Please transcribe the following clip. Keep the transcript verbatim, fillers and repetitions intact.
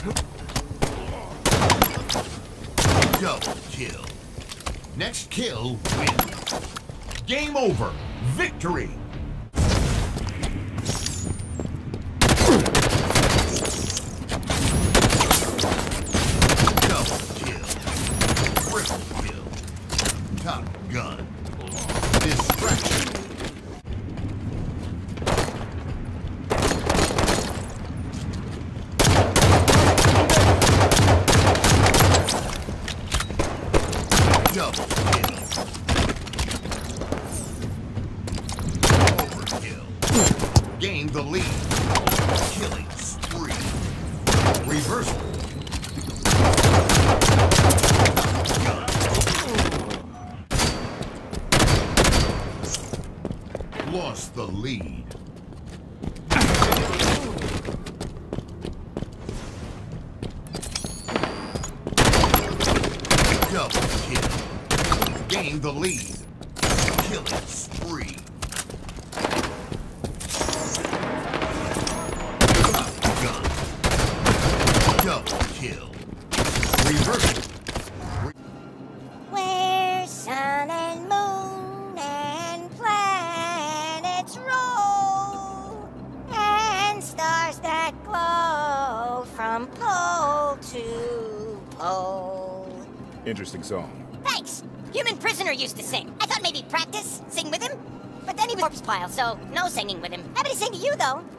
Double kill. Next kill wins. Game over. Victory. Double kill. Triple kill. Top gun. Distraction. Double kill. Overkill. Gain the lead. Killing spree. Reversal. Gun. Lost the lead. Double kill. Gain the lead. Killing spree. Top gun. Double kill. Reversal. Where sun and moon and planets roll, and stars that glow from pole to pole. Interesting song. Thanks! Human Prisoner used to sing. I thought maybe practice, sing with him. But then he was corpse pile, so no singing with him. Happy to sing to you, though.